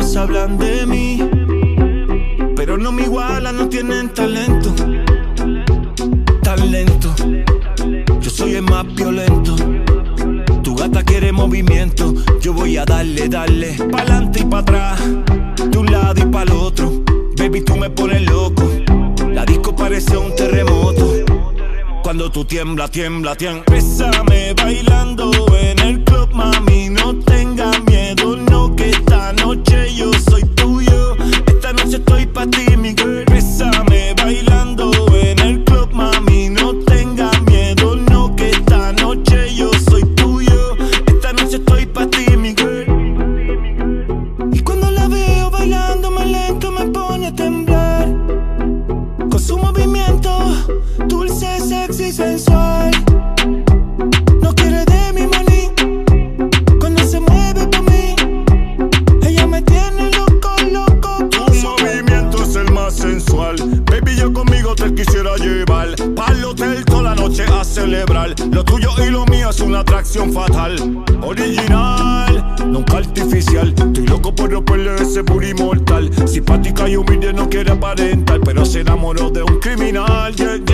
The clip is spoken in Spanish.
todas hablan de mí, pero no me igualan, no tienen talento. Tan lento, yo soy el más violento. Tu gata quiere movimiento, yo voy a darle, darle pa'lante y pa' atrás, de un lado y pa'l otro. Baby, tú me pones loco, la disco parece un terremoto. Cuando tú tiembla, tiembla, tiembla. Bésame bailando en el club, mami, no tengas miedo, no, que esta noche yo soy tuyo. Esta noche estoy pa' ti, mi girl. Bésame bailando en el club, mami, no tengas miedo, no, que esta noche yo soy tuyo. Esta noche estoy pa' ti, mi girl. Y cuando la veo bailando más lento me pone a temblar, con su movimiento dulce, sexy, sensual. No quiere de mi maní, cuando se mueve pa' mí ella me tiene loco, loco. Tu movimiento es el más sensual. Baby, yo conmigo te quisiera llevar pa'l hotel toda la noche a celebrar. Lo tuyo y lo mío es una atracción fatal. Original, nunca artificial. Estoy loco por romperle ese booty mortal. Simpática y humilde, no quiere aparentar, pero se enamoró de un criminal. Yeah,